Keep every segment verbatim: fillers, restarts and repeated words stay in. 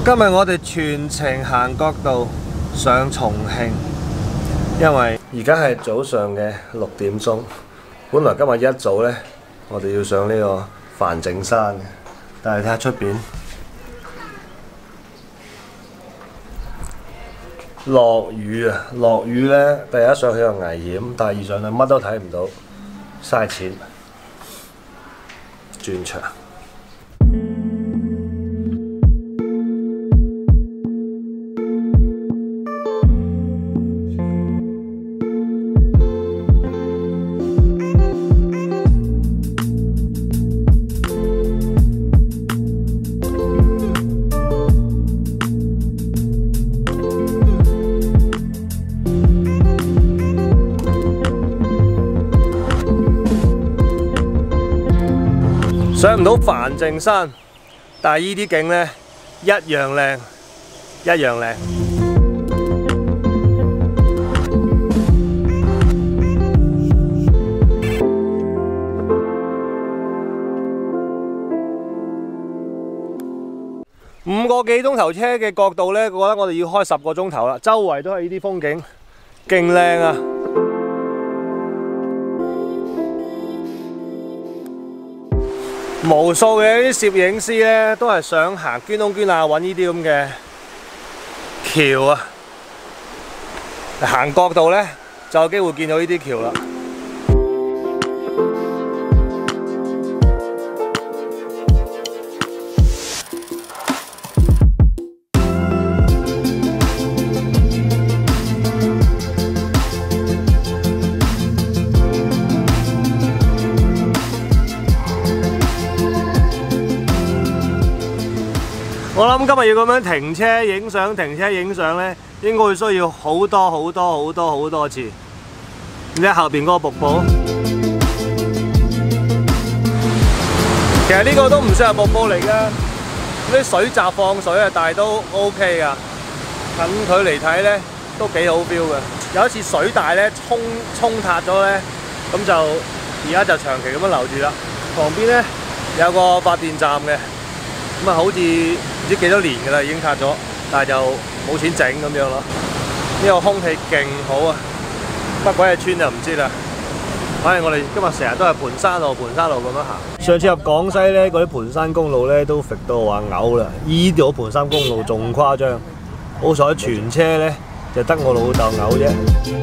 今日我哋全程行國道上重慶，因為而家係早上嘅六點鐘。本來今日一早呢，我哋要上呢個梵淨山嘅，但係睇下出邊落雨啊！落雨呢，第一上去又危險，第二上去乜都睇唔到，嘥錢。轉場。上唔到梵淨山，但係依啲景呢，一樣靚，一樣靚。五個幾鐘頭車嘅角度呢，我覺得我哋要開十個鐘頭啦。周圍都係呢啲風景，勁靚啊！無數嘅啲攝影師咧，都係想行捐窿捐罅揾呢啲咁嘅橋啊！行國道咧，就有機會見到呢啲橋啦。我諗今日要咁樣停車影相，停車影相咧，應該會需要好多好多好多好多次。你睇後邊嗰個瀑布，其實呢個都唔算係瀑布嚟㗎，啲水閘放水啊，但係都 OK 㗎。近距離睇咧都幾好 feel 嘅。有一次水大咧沖沖塌咗咧，咁就而家就長期咁樣留住啦。旁邊咧有個發電站嘅。咁啊，好似唔知幾多年㗎啦，已經塌咗，但係就冇錢整咁樣咯。呢個空氣勁好啊，乜鬼嘢村就唔知啦。反正我哋今日成日都係盤山路、盤山路咁樣行。上次入廣西咧，嗰啲盤山公路咧都揈到話嘔啦。依度盤山公路仲誇張，好彩全車咧就得我老豆嘔啫。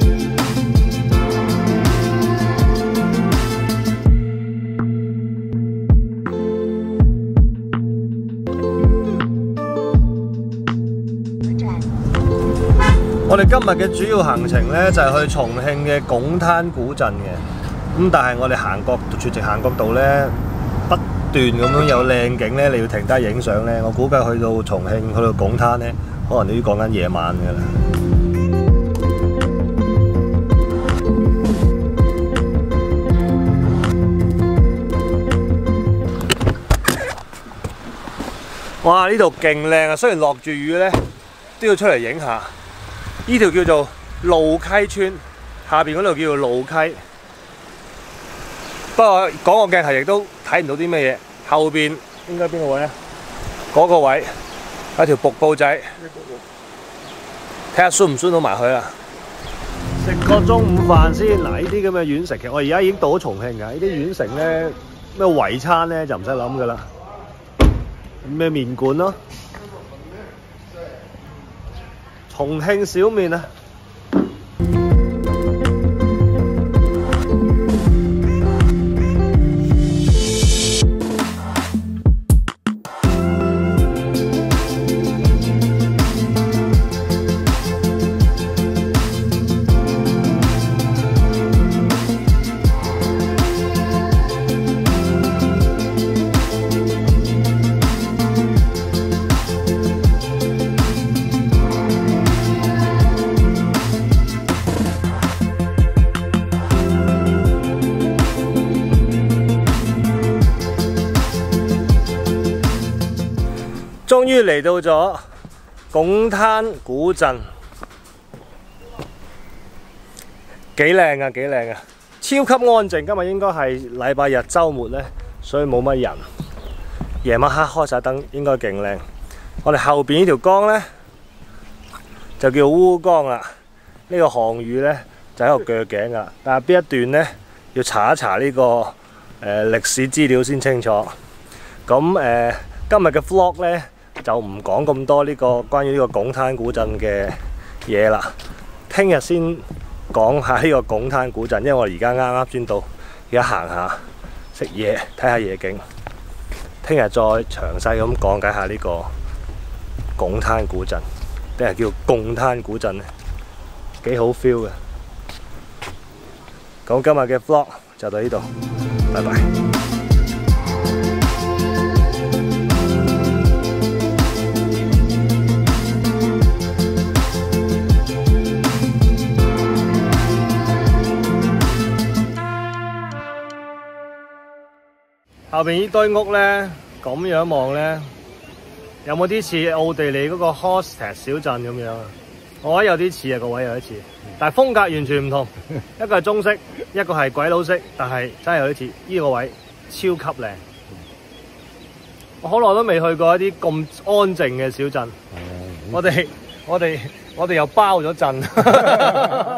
我哋今日嘅主要行程呢，就係去重慶嘅拱灘古鎮嘅，咁但係我哋行國全程行國道呢，不斷咁樣有靚景呢，你要停低影相呢。我估計去到重慶去到拱灘呢，可能都要講緊夜晚㗎啦。哇！呢度勁靚啊，雖然落住雨呢，都要出嚟影下。呢條叫做路溪村，下邊嗰度叫做路溪。不過講個鏡頭亦都睇唔到啲咩嘢。後邊應該邊個位啊？嗰個位有條瀑布仔，睇下酸唔酸到埋去啊！食個中午飯先。嗱，呢啲咁嘅縣城，其實我而家已經到咗重慶㗎。呢啲縣城咧，咩圍餐咧就唔使諗㗎啦。咩麵館咯？重慶小麵啊！終於嚟到咗拱灘古鎮，幾靚啊，幾靚啊！超級安靜。今日應該係禮拜日週末呢，所以冇乜人。夜晚黑開晒燈，應該勁靚。 我哋後邊呢條江咧就叫烏江啦。呢、這個項羽咧就喺度鋸頸噶，但係邊一段咧要查一查呢、這個誒歷、呃、史資料先清楚。咁誒、呃、今日嘅 vlog 咧就唔講咁多呢個關於呢個拱灘古鎮嘅嘢啦。聽日先講下呢個拱灘古鎮，因為我而家啱啱先到，而家行下食嘢睇下夜景。聽日再詳細咁講解下呢個拱灘古鎮，定係叫貢灘古鎮咧，幾好 feel 嘅。咁今日嘅 vlog 就到呢度，拜拜。後邊呢堆屋咧，咁樣望咧，有冇啲似奧地利嗰個 Hallstatt 小鎮咁樣啊？我覺得有啲似啊，個位有啲似，但係風格完全唔同，一個係中式，一個係鬼佬式，但係真係有啲似。呢個位超級靚，我好耐都未去過一啲咁安靜嘅小鎮。我哋我哋我哋又包咗陣。